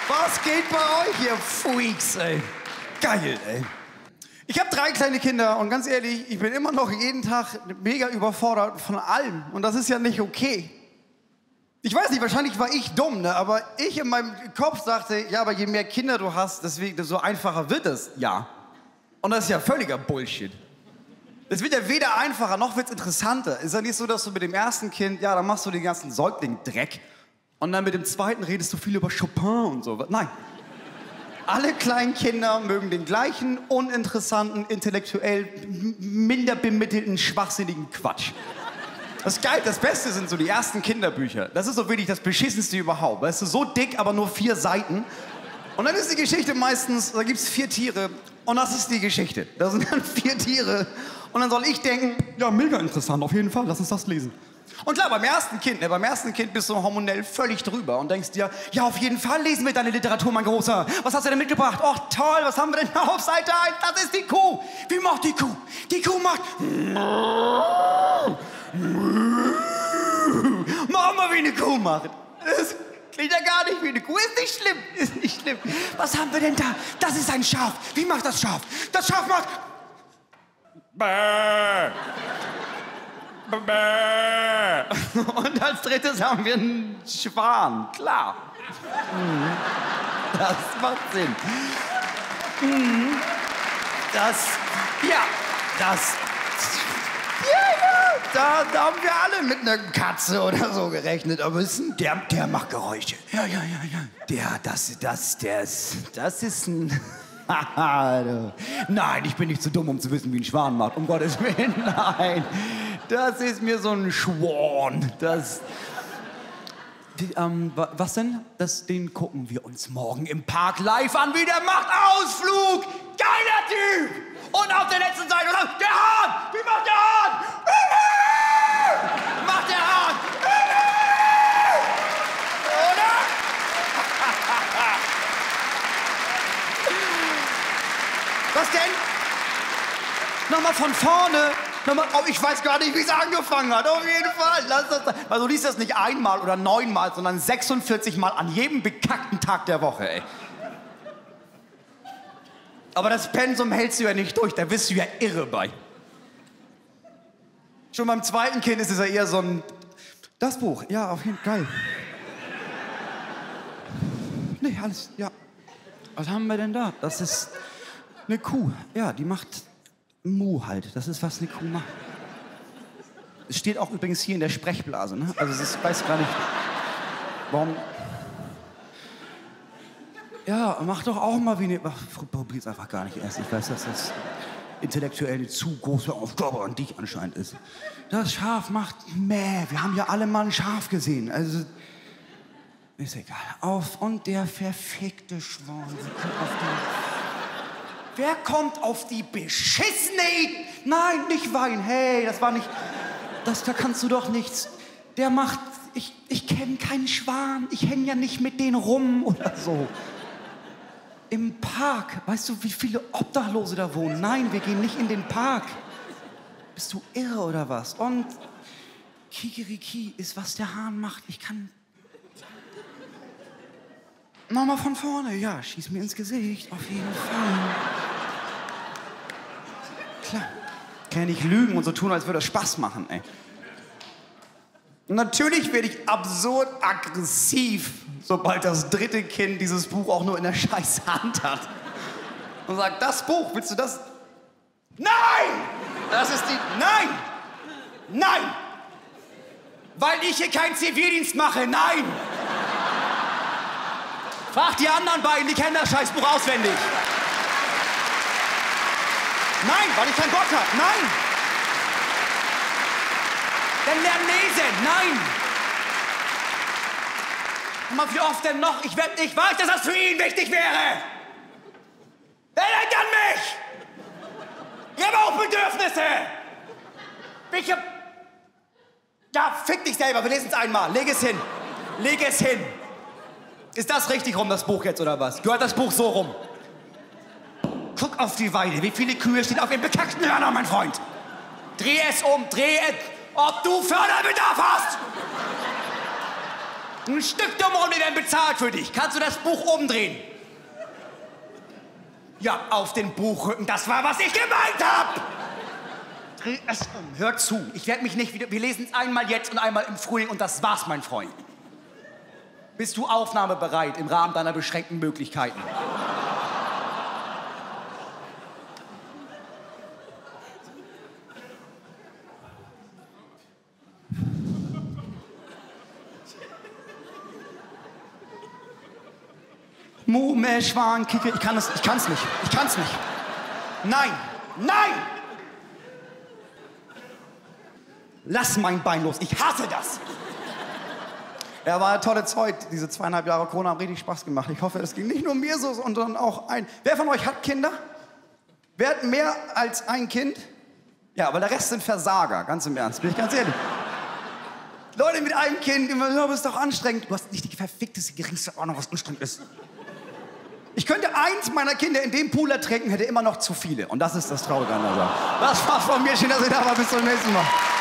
Was geht bei euch, ihr Freaks, ey? Geil, ey. Ich habe 3 kleine Kinder und ganz ehrlich, ich bin immer noch jeden Tag mega überfordert von allem. Und das ist ja nicht okay. Ich weiß nicht, wahrscheinlich war ich dumm, ne? Aber ich in meinem Kopf sagte, ja, aber je mehr Kinder du hast, deswegen so einfacher wird es. Ja. Und das ist ja völliger Bullshit. Es wird ja weder einfacher, noch wird es interessanter. Ist ja nicht so, dass du mit dem ersten Kind, ja, dann machst du den ganzen Säugling-Dreck. Und dann mit dem zweiten redest du viel über Chopin und so. Nein. Alle kleinen Kinder mögen den gleichen uninteressanten, intellektuell minder bemittelten, schwachsinnigen Quatsch. Das ist geil, das Beste sind so die ersten Kinderbücher. Das ist so wirklich das Beschissenste überhaupt. Weißt du, so dick, aber nur 4 Seiten. Und dann ist die Geschichte meistens, da gibt's 4 Tiere und das ist die Geschichte. Da sind dann 4 Tiere und dann soll ich denken, ja, mega interessant, auf jeden Fall, lass uns das lesen. Und klar, beim ersten Kind bist du hormonell völlig drüber und denkst dir, ja, auf jeden Fall lesen wir deine Literatur, mein Großer. Was hast du denn mitgebracht? Och, toll, was haben wir denn auf Seite 1? Das ist die Kuh. Wie macht die Kuh? Die Kuh macht... Mach mal, wie eine Kuh macht. Das klingt ja gar nicht wie eine Kuh. Ist nicht schlimm, ist nicht schlimm. Was haben wir denn da? Das ist ein Schaf. Wie macht das Schaf? Das Schaf macht... Bäh. Und als drittes haben wir einen Schwan, klar. Das macht Sinn. Da haben wir alle mit einer Katze oder so gerechnet. Aber der macht Geräusche. Ja. Das ist ein... Nein, ich bin nicht zu dumm, um zu wissen, wie ein Schwan macht. Um Gottes Willen, nein. Das ist mir so ein Schwan. Was denn? Den gucken wir uns morgen im Park live an, wie der macht Ausflug. Geiler Typ. Und auf der letzten Seite, der Hahn. Wie macht der Hahn? Macht der Hahn. Oder? Was denn? Nochmal von vorne. Oh, ich weiß gar nicht, wie es angefangen hat. Auf jeden Fall. Also du liest das nicht einmal oder 9-mal, sondern 46 Mal an jedem bekackten Tag der Woche, ey. Aber das Pensum hältst du ja nicht durch, da bist du ja irre bei. Schon beim zweiten Kind ist es ja eher so ein... Das Buch, ja, auf jeden Fall. Geil. Nee, alles, ja. Was haben wir denn da? Das ist eine Kuh. Ja, die macht... Mu halt, das ist, was eine Kuh macht. Es steht auch übrigens hier in der Sprechblase, ne? Also ich weiß gar nicht, warum... Ja, mach doch auch mal wie eine... Probier's einfach gar nicht erst. Ich weiß, dass das intellektuell eine zu große Aufgabe an dich anscheinend ist. Das Schaf macht Mäh. Wir haben ja alle mal ein Schaf gesehen. Also, ist egal. Und der verfickte Schwan. Wer kommt auf die beschissene Idee? Nein, nicht weinen. Hey, das war nicht... Da kannst du doch nichts... Der macht... Ich kenne keinen Schwan. Ich hänge ja nicht mit denen rum oder so. Im Park. Weißt du, wie viele Obdachlose da wohnen? Nein, wir gehen nicht in den Park. Bist du irre oder was? Und Kikeriki ist, was der Hahn macht. Ich kann... Nochmal von vorne. Ja, schieß mir ins Gesicht. Auf jeden Fall. Klar. Kann ja nicht lügen und so tun, als würde es Spaß machen, ey. Und natürlich werde ich absurd aggressiv, sobald das dritte Kind dieses Buch auch nur in der scheiß Hand hat. Und sagt, das Buch, willst du das? Nein! Das ist die... Nein! Nein! Weil ich hier keinen Zivildienst mache, nein! Frag die anderen beiden, die kennen das Scheißbuch auswendig. Nein, weil ich keinen Bock habe. Nein! Dann lernen lesen. Nein! Mal wie oft denn noch? Ich weiß, dass das für ihn wichtig wäre. Er denkt an mich! Ich habe auch Bedürfnisse! Ja, fick dich selber, wir lesen es einmal. Leg es hin. Leg es hin. Ist das richtig rum, das Buch jetzt, oder was? Gehört das Buch so rum? Guck auf die Weide. Wie viele Kühe stehen auf den bekackten Hörnern, mein Freund? Dreh es um, dreh es, ob du Förderbedarf hast! Ein Stück dummer und wir werden bezahlt für dich. Kannst du das Buch umdrehen? Ja, auf den Buchrücken. Das war, was ich gemeint habe. Dreh es um. Hör zu. Ich werde mich nicht wieder... Wir lesen es einmal jetzt und einmal im Frühling und das war's, mein Freund. Bist du aufnahmebereit im Rahmen deiner beschränkten Möglichkeiten? Mumme, Schwan, Kicke, ich kann's nicht. Nein, nein! Lass mein Bein los, ich hasse das! Ja, war eine tolle Zeit. Diese 2,5 Jahre Corona haben richtig Spaß gemacht. Ich hoffe, es ging nicht nur mir so, sondern auch ein... Wer von euch hat Kinder? Wer hat mehr als ein Kind? Ja, aber der Rest sind Versager, ganz im Ernst, bin ich ganz ehrlich. Leute mit einem Kind, immer, ja, aber ist doch anstrengend. Du hast nicht die verfickteste, geringste Ahnung, was anstrengend ist. Ich könnte eins meiner Kinder in dem Pool ertränken, hätte immer noch zu viele. Und das ist das Traurige an der Sache. Das war's von mir. Schön, dass ihr da war. Bis zum nächsten Mal.